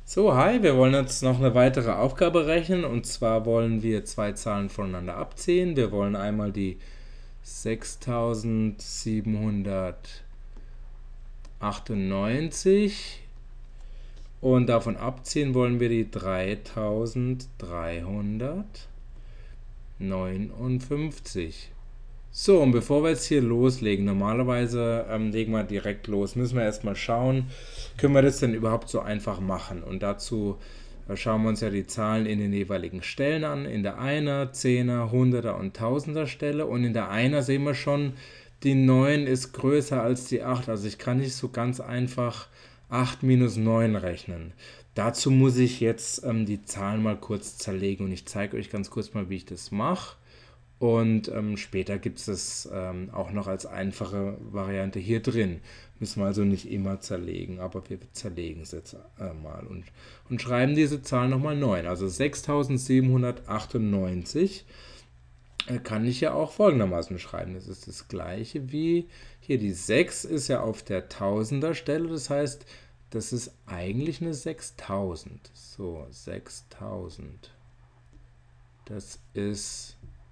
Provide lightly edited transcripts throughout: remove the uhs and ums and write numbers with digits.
So, hi, wir wollen jetzt noch eine weitere Aufgabe rechnen und zwar wollen wir zwei Zahlen voneinander abziehen. Wir wollen einmal die 6798 und davon abziehen wollen wir die 3359. So, und bevor wir jetzt hier loslegen, normalerweise legen wir direkt los, müssen wir erstmal schauen, können wir das denn überhaupt so einfach machen? Und dazu schauen wir uns ja die Zahlen in den jeweiligen Stellen an, in der Einer, Zehner, Hunderter und Tausender Stelle. Und in der Einer sehen wir schon, die 9 ist größer als die 8. Also ich kann nicht so ganz einfach 8 minus 9 rechnen. Dazu muss ich jetzt die Zahlen mal kurz zerlegen und ich zeige euch ganz kurz mal, wie ich das mache. Und später gibt es das auch noch als einfache Variante hier drin. Müssen wir also nicht immer zerlegen, aber wir zerlegen es jetzt mal und schreiben diese Zahl nochmal 9. Also 6798 kann ich ja auch folgendermaßen schreiben. Das ist das gleiche wie hier. Die 6 ist ja auf der Tausender Stelle, das heißt, das ist eigentlich eine 6000. So, 6000. Das ist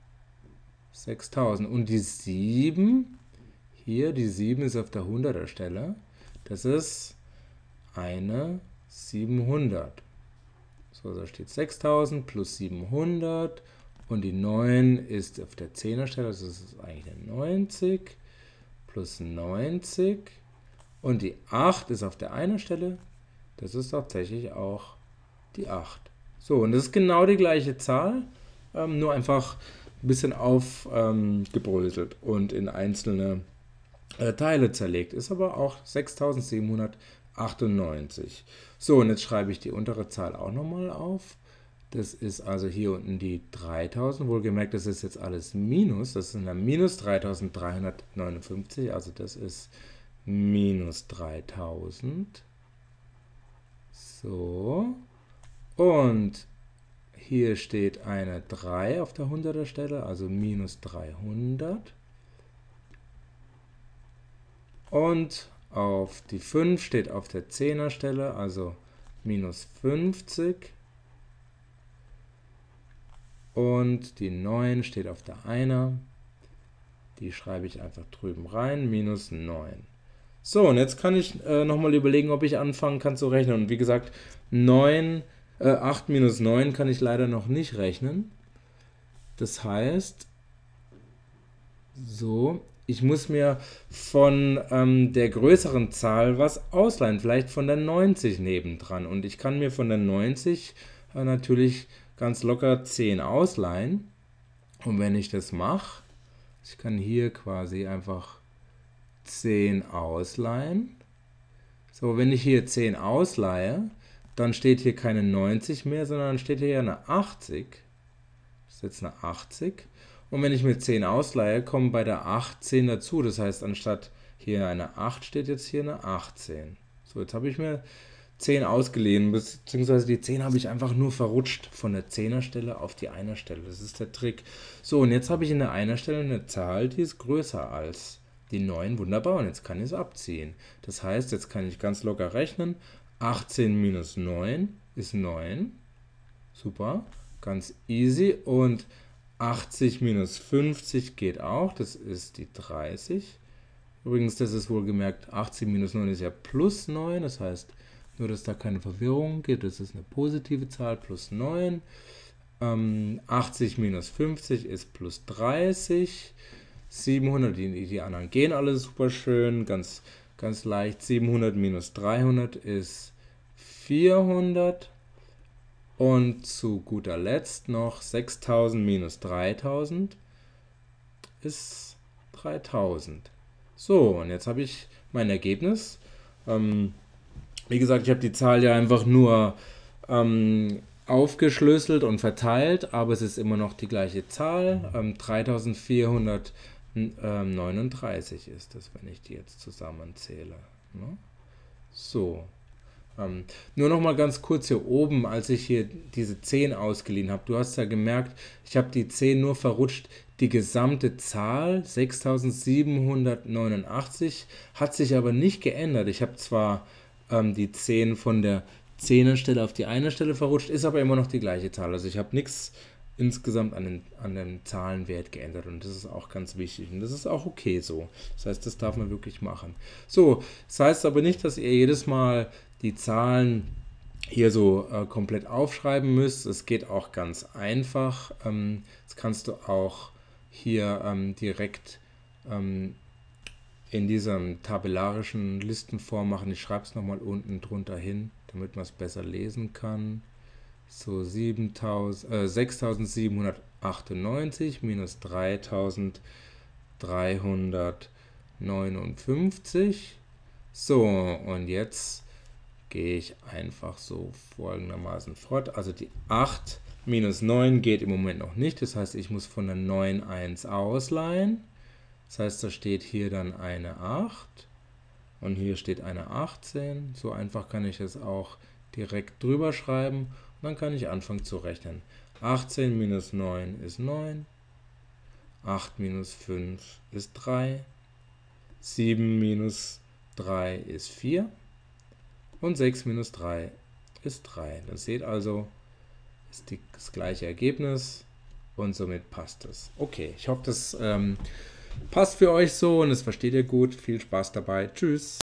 6000. Und die 7, hier, die 7 ist auf der Hunderter Stelle. Das ist eine 700. So, da steht 6000 plus 700. Und die 9 ist auf der 10er Stelle. Das ist eigentlich eine 90 plus 90. Und die 8 ist auf der einer Stelle. Das ist tatsächlich auch die 8. So, und das ist genau die gleiche Zahl, nur einfach ein bisschen aufgebröselt und in einzelne Teile zerlegt. Ist aber auch 6798. So, und jetzt schreibe ich die untere Zahl auch nochmal auf. Das ist also hier unten die 3000. Wohlgemerkt, das ist jetzt alles Minus. Das sind dann minus 3359. Also das ist minus 3000. So. Und hier steht eine 3 auf der 100er Stelle, also minus 300. Und auf die 5 steht auf der 10er Stelle, also minus 50. Und die 9 steht auf der 1er. Die schreibe ich einfach drüben rein, minus 9. So, und jetzt kann ich nochmal überlegen, ob ich anfangen kann zu rechnen. Und wie gesagt, 8 minus 9 kann ich leider noch nicht rechnen. Das heißt, so, ich muss mir von der größeren Zahl was ausleihen, vielleicht von der 90 nebendran. Und ich kann mir von der 90 natürlich ganz locker 10 ausleihen. Und wenn ich das mache, ich kann hier quasi einfach 10 ausleihen. So, wenn ich hier 10 ausleihe, dann steht hier keine 90 mehr, sondern dann steht hier eine 80. Das ist jetzt eine 80. Und wenn ich mir 10 ausleihe, kommen bei der 8 10 dazu. Das heißt, anstatt hier eine 8 steht jetzt hier eine 18. So, jetzt habe ich mir 10 ausgeliehen, beziehungsweise die 10 habe ich einfach nur verrutscht von der 10er Stelle auf die 1er Stelle. Das ist der Trick. So, und jetzt habe ich in der 1er Stelle eine Zahl, die ist größer als die 9. Wunderbar, und jetzt kann ich es abziehen. Das heißt, jetzt kann ich ganz locker rechnen. 18 minus 9 ist 9. Super, ganz easy. Und 80 minus 50 geht auch, das ist die 30. Übrigens, das ist wohlgemerkt, 18 minus 9 ist ja plus 9, das heißt, nur dass da keine Verwirrung gibt, das ist eine positive Zahl, plus 9. 80 minus 50 ist plus 30. 700, die anderen gehen alle super schön, ganz leicht. 700 minus 300 ist 400. Und zu guter Letzt noch 6000 minus 3000 ist 3000. So, und jetzt habe ich mein Ergebnis. Wie gesagt, ich habe die Zahl ja einfach nur aufgeschlüsselt und verteilt, aber es ist immer noch die gleiche Zahl. 3439 ist das, wenn ich die jetzt zusammenzähle. Ne? So. Nur noch mal ganz kurz hier oben, als ich hier diese 10 ausgeliehen habe. Du hast ja gemerkt, ich habe die 10 nur verrutscht. Die gesamte Zahl, 6789, hat sich aber nicht geändert. Ich habe zwar die 10 von der Zehnerstelle auf die Einerstelle verrutscht, ist aber immer noch die gleiche Zahl. Also ich habe nichts insgesamt an dem Zahlenwert geändert und das ist auch ganz wichtig und das ist auch okay so. Das heißt, das darf man wirklich machen. So, das heißt aber nicht, dass ihr jedes Mal die Zahlen hier so komplett aufschreiben müsst. Es geht auch ganz einfach. Das kannst du auch hier direkt in dieser tabellarischen Listenform machen. Ich schreibe es nochmal unten drunter hin, damit man es besser lesen kann. So 6.798 minus 3.359. So, und jetzt gehe ich einfach so folgendermaßen fort. Also die 8 minus 9 geht im Moment noch nicht. Das heißt, ich muss von der 9 1 ausleihen. Das heißt, da steht hier dann eine 8 und hier steht eine 18. So einfach kann ich es auch direkt drüber schreiben und dann kann ich anfangen zu rechnen. 18 minus 9 ist 9, 8 minus 5 ist 3, 7 minus 3 ist 4 und 6 minus 3 ist 3. Das seht also, ist das gleiche Ergebnis und somit passt es. Okay, ich hoffe, das passt für euch so und das versteht ihr gut. Viel Spaß dabei. Tschüss.